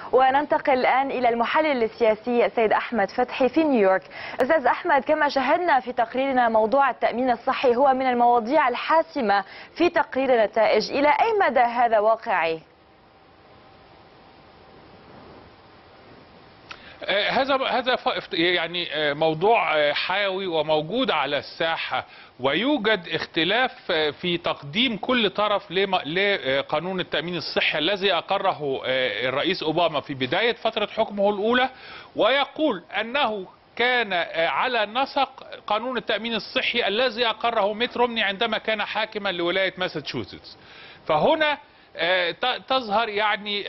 وننتقل الآن إلى المحلل السياسي السيد أحمد فتحي في نيويورك. أستاذ أحمد، كما شاهدنا في تقريرنا موضوع التأمين الصحي هو من المواضيع الحاسمة في تقرير النتائج، إلى أي مدى هذا واقعي؟ هذا يعني موضوع حيوي وموجود على الساحة، ويوجد اختلاف في تقديم كل طرف لقانون التأمين الصحي الذي أقره الرئيس أوباما في بداية فترة حكمه الأولى، ويقول أنه كان على نسق قانون التأمين الصحي الذي أقره ميت رومني عندما كان حاكما لولاية ماساتشوستس. فهنا تظهر يعني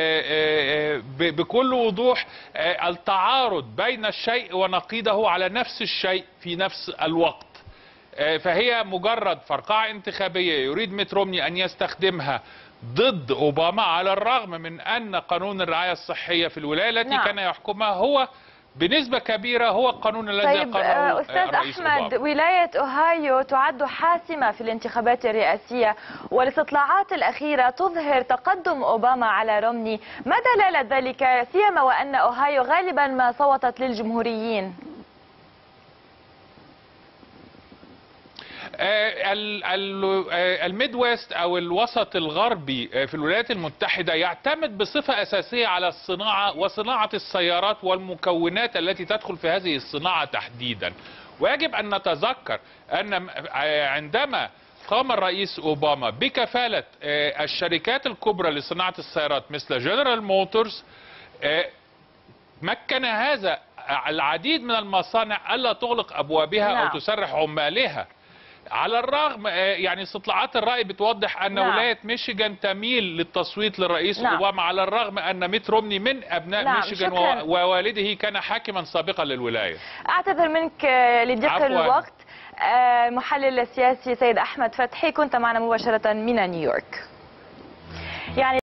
بكل وضوح التعارض بين الشيء ونقيضه على نفس الشيء في نفس الوقت. فهي مجرد فرقعة انتخابية يريد ميت رومني أن يستخدمها ضد أوباما، على الرغم من أن قانون الرعاية الصحية في الولاية التي كان يحكمها هو بنسبة كبيرة هو القانون الذي أقره أستاذ الرئيس أحمد، أوباما. ولاية أوهايو تعد حاسمة في الانتخابات الرئاسية، والاستطلاعات الأخيرة تظهر تقدم أوباما على رومني. ما دلالة ذلك، سيما وأن أوهايو غالبا ما صوتت للجمهوريين؟ الميدويست أو الوسط الغربي في الولايات المتحدة يعتمد بصفة أساسية على الصناعة وصناعة السيارات والمكونات التي تدخل في هذه الصناعة تحديدا. ويجب أن نتذكر أن عندما قام الرئيس أوباما بكفالة الشركات الكبرى لصناعة السيارات مثل جنرال موتورز، مكن هذا العديد من المصانع ألا تغلق أبوابها أو تسرح عمالها. على الرغم يعني استطلاعات الرأي بتوضح أن ولاية ميشيغان تميل للتصويت للرئيس أوباما، على الرغم أن ميت رومني من أبناء ميشيغان ووالده كان حاكما سابقا للولاية. أعتذر منك لضيق الوقت. المحلل السياسي سيد أحمد فتحي، كنت معنا مباشرة من نيويورك. يعني